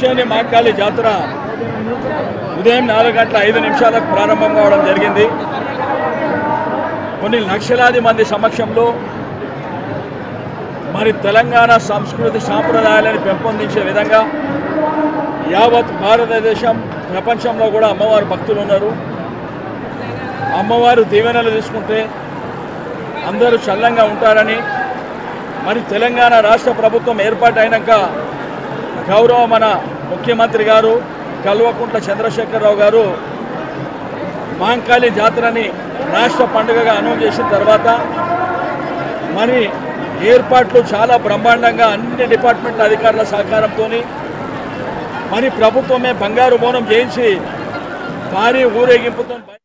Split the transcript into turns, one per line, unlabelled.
చించేని మహంకాళి జాతర ఉదయం 4:05 ప్రారంభం కావడం జరిగింది. కొన్ని లక్షలాది మంది సమక్షంలో మరి తెలంగాణ సంస్కృతి సాంప్రదాయాలను పెంపొందించే విధంగా యావత్ భారతదేశం ప్రపంచంలో కూడా అమ్మవారు భక్తులు ఉన్నారు. అమ్మవారు దీవెనలు తీసుకుంటే అందరూ చల్లంగా ఉంటారని మరి తెలంగాణ రాష్ట్ర ప్రభుత్వం ఏర్పాటైనాక గౌరవ మన ముఖ్యమంత్రి గారు కల్వకుంట్ల చంద్రశేఖరరావు గారు మహంకాళి జాతరని రాష్ట్ర పండుగగా అనౌన్స్ చేసిన తర్వాత మరి ఏర్పాట్లు చాలా బ్రహ్మాండంగా అన్ని డిపార్ట్మెంట్ల అధికారుల సహకారంతో మరి ప్రభుత్వమే బంగారు బోనం చేయించి భారీ ఊరేగింపుతో